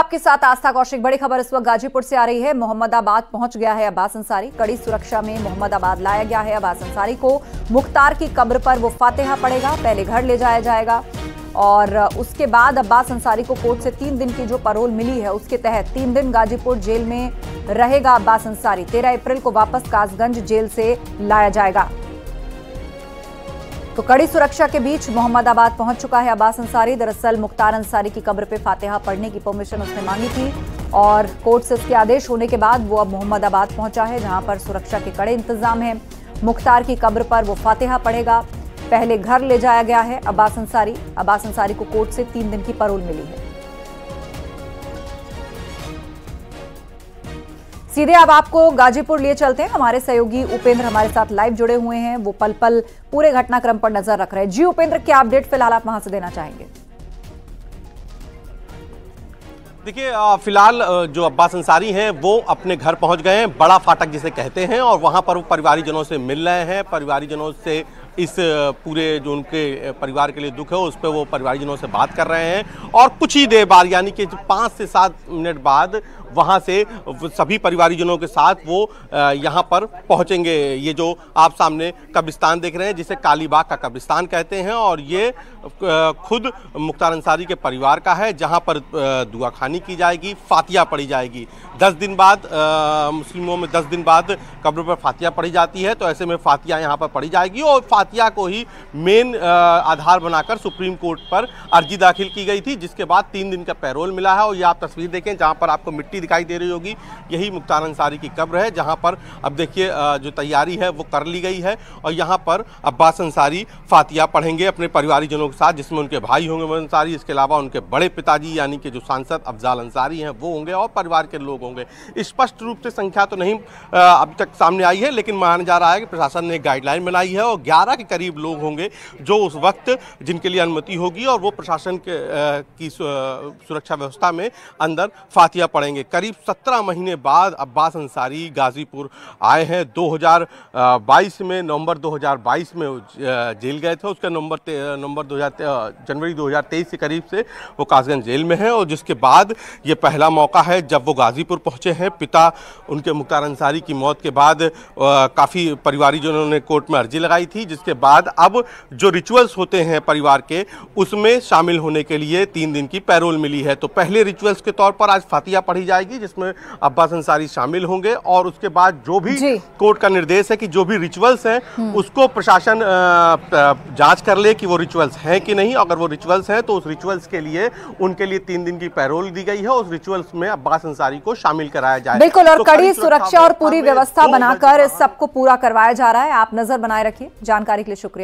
आपके साथ आस्था कौशिक। बड़ी खबर इस वक्त गाजीपुर से आ रही है। मोहम्मदाबाद पहुंच गया है अब्बास अंसारी। कड़ी सुरक्षा में मोहम्मदाबाद लाया गया है अब्बास अंसारी को। मुख्तार की कब्र पर वो फातिहा पड़ेगा, पहले घर ले जाया जाएगा और उसके बाद अब्बास अंसारी को कोर्ट से 3 दिन की जो पैरोल मिली है उसके तहत 3 दिन गाजीपुर जेल में रहेगा अब्बास अंसारी। 13 अप्रैल को वापस कासगंज जेल से लाया जाएगा। तो कड़ी सुरक्षा के बीच मोहम्मदाबाद पहुंच चुका है अब्बास अंसारी। दरअसल मुख्तार अंसारी की कब्र पे फातिहा पढ़ने की परमिशन उसने मांगी थी और कोर्ट से इसके आदेश होने के बाद वो अब मोहम्मदाबाद पहुंचा है, जहां पर सुरक्षा के कड़े इंतजाम हैं। मुख्तार की कब्र पर वो फातिहा पढ़ेगा, पहले घर ले जाया गया है अब्बास अंसारी। अब्बास अंसारी को कोर्ट से 3 दिन की पैरोल मिली है। सीधे अब आपको गाजीपुर लिए चलते हैं। हमारे सहयोगी उपेंद्र हमारे साथ लाइव जुड़े हुए हैं, वो पल पल पूरे घटनाक्रम पर नजर रख रहे हैं। जी उपेंद्र, क्या अपडेट फिलहाल आप वहां से देना चाहेंगे? देखिए, फिलहाल जो अब्बास अंसारी हैं वो अपने घर पहुंच गए हैं, बड़ा फाटक जिसे कहते हैं, और वहां पर वो परिवारीजनों से मिल रहे हैं। परिवारीजनों से इस पूरे जो उनके परिवार के लिए दुख है उस पर वो परिवारजनों से बात कर रहे हैं और कुछ ही देर बाद यानी कि 5 से 7 मिनट बाद वहाँ से सभी परिवारजनों के साथ वो यहाँ पर पहुँचेंगे। ये जो आप सामने कब्रिस्तान देख रहे हैं जिसे कालीबाग का कब्रिस्तान कहते हैं और ये खुद मुख्तार अंसारी के परिवार का है, जहाँ पर दुआ खानी की जाएगी, फातिहा पढ़ी जाएगी। 10 दिन बाद मुस्लिमों में 10 दिन बाद कब्र पर फातिहा पढ़ी जाती है, तो ऐसे में फातिहा यहाँ पर पढ़ी जाएगी और फातिहा को ही मेन आधार बनाकर सुप्रीम कोर्ट पर अर्जी दाखिल की गई थी, जिसके बाद 3 दिन का पैरोल मिला है। और ये आप तस्वीर देखें जहाँ पर आपको मिट्टी दिखाई दे रही होगी, यही मुख्तार अंसारी की कब्र है, जहाँ पर अब देखिए जो तैयारी है वो कर ली गई है और यहाँ पर अब्बास अंसारी फातिहा पढ़ेंगे अपने परिवारजनों के साथ, जिसमें उनके भाई होंगे अंसारी, इसके अलावा उनके बड़े पिताजी यानी कि जो सांसद अफजाल अंसारी हैं वो होंगे और परिवार के लोग होंगे। स्पष्ट रूप से संख्या तो नहीं अब तक सामने आई है, लेकिन माना जा रहा है कि प्रशासन ने एक गाइडलाइन बनाई है और 11 के करीब लोग होंगे जो उस वक्त जिनके लिए अनुमति होगी और वो प्रशासन की सुरक्षा व्यवस्था में अंदर फातिहा पढ़ेंगे। करीब 17 महीने बाद अब्बास अंसारी गाजीपुर आए हैं। 2022 में नवंबर 2022 में जेल गए थे, उसका जनवरी 2023 के करीब से वो कासगंज जेल में है और जिसके बाद ये पहला मौका है जब वो गाजीपुर पहुंचे हैं। पिता उनके मुख्तार अंसारी की मौत के बाद काफ़ी परिवारीजनों ने कोर्ट में अर्जी लगाई थी, जिसके बाद अब जो रिचुअल्स होते हैं परिवार के उसमें शामिल होने के लिए 3 दिन की पैरोल मिली है। तो पहले रिचुअल्स के तौर पर आज फातिहा पढ़ी जाएगी जिसमें अब्बास अंसारी शामिल होंगे और उसके बाद जो भी कोर्ट का निर्देश है कि जो भी रिचुअल्स हैं उसको प्रशासन जांच कर ले कि वो रिचुअल्स हैं कि नहीं। अगर वो रिचुअल्स हैं तो उस रिचुअल्स के लिए उनके लिए 3 दिन की पैरोल दी गई है, उस रिचुअल्स में अब्बास अंसारी को शामिल कराया जाए। बिल्कुल, और कड़ी सुरक्षा और पूरी व्यवस्था बनाकर सबको पूरा करवाया जा रहा है। आप नजर बनाए रखिए। जानकारी के लिए शुक्रिया।